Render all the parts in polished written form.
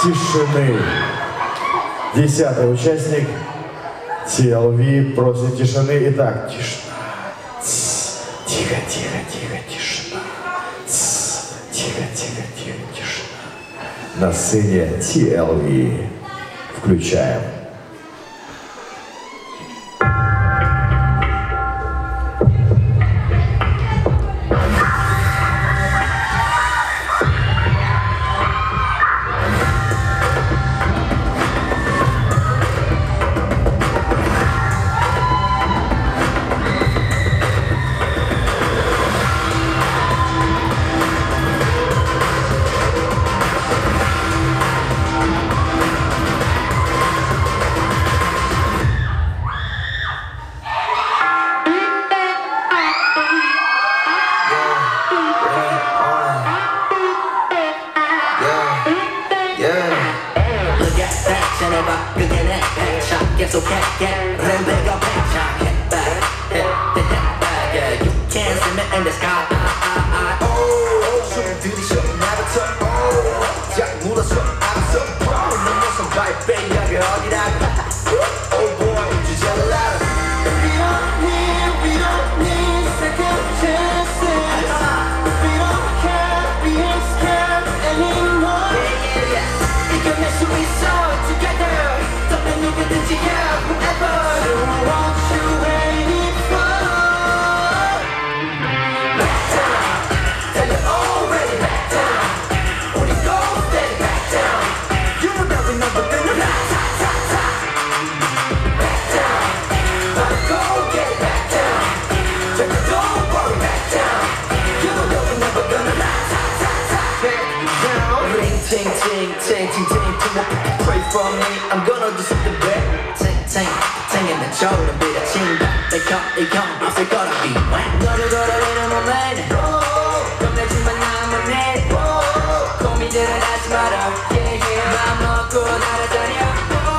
тишины. 10-й участник TLW просит тишины. Итак, тишина. Тихо, тихо, тихо, тишина. Тихо, тихо, тихо, тишина. На сцене TLW. Включаем. 계속할게 램베가 팽창해 back You can't see me in the sky 숨 들이쉬어 나부터 쫙 물어서 알았어 내 모습 바이페이하게 어디다가 Oh boy 주절라 We don't need second chances We don't care, we ain't scared anymore 이겨낼 수 있어 together 누구든지 yeah, whoever So what you waiting for? Back down Tell you already back down 우리 go steady back down You know that we never gonna ta-ta-ta Back down Gotta go get it back down Tell you don't worry back down You know that we never gonna ta-ta-ta Back down Ring ting ting ting ting ting ting Pray for me I'm gonna do something bad 탱탱탱이는 저런 비라친다 이건 있을 거라기 너를 걸어내는 몸에 겁내지만 나만 해 고민들은 하지 마라 맘 먹고 날아다녀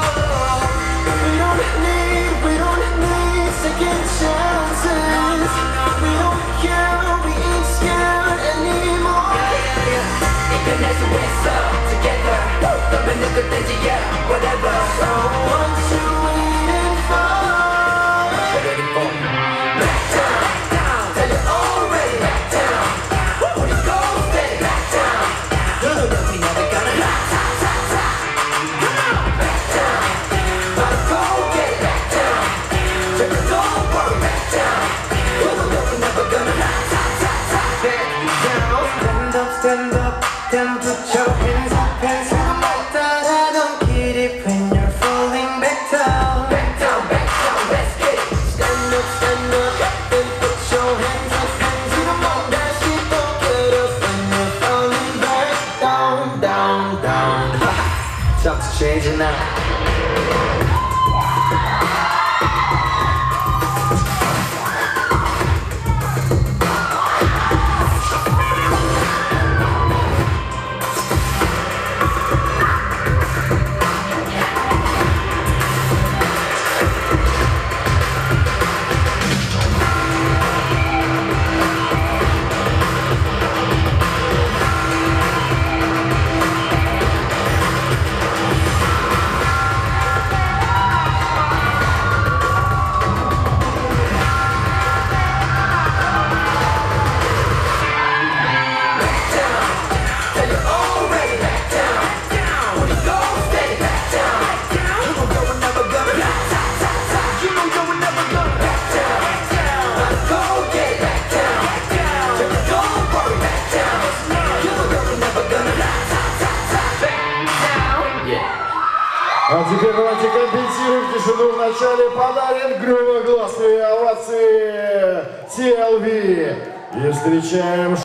We don't need second chances We don't care, we ain't scared anymore 이겨낼 수 있어 together 너만 누구든지 yeah, whatever So what you waiting for? Waiting for Back down, tell you already back down 우리 go steady back down You know that we never gonna ta-ta-ta Back down, gotta go get it back down Tell you don't worry back down You know that we never gonna ta-ta-ta Back down Stand up, then put your hands up Something's changing now. А теперь давайте компенсируем тишину в начале, подарим громогласные овации TLW и встречаем